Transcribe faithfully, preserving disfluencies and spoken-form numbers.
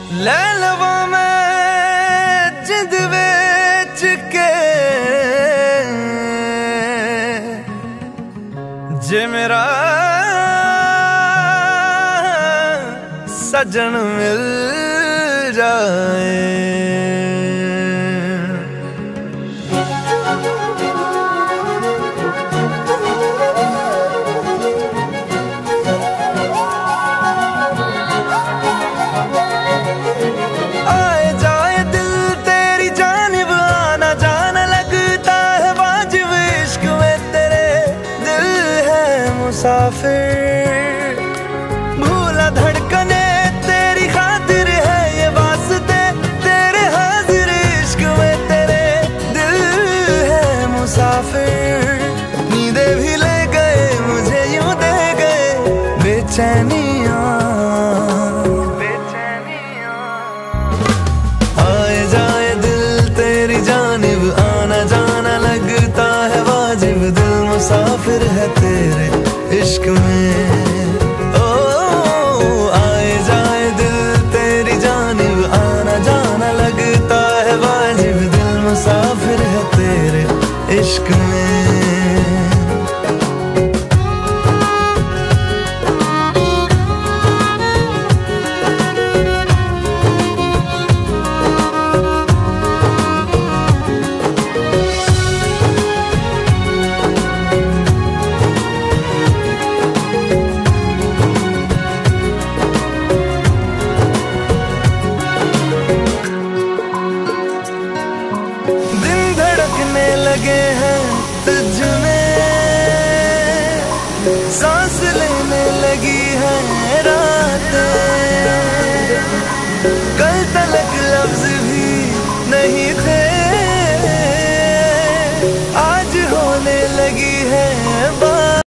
ਲੈ ਲਵਾਂ ਮੈਂ ਜਿੰਦ ਵਿੱਚ ਕੇ ਜੇ ਮੇਰਾ ਸਜਣ ਮਿਲ ਜਾਏ। मुसाफिर भूला धड़कने तेरी खातिर है ये वास्ते तेरे हाजिर इश्क में तेरे दिल है मुसाफिर। नींदे भी ले गए मुझे यूं दे गए बेचैनियां बेचैनियां। आए जाए दिल तेरी जानिब आना जाना लगता है वाजिब दिल मुसाफिर है तेरे इश्क में। ओ आए जाए दिल तेरी जानिब आना जाना लगता है वाजिब दिल मुसाफिर है तेरे इश्क में। लगे हैं तुझ में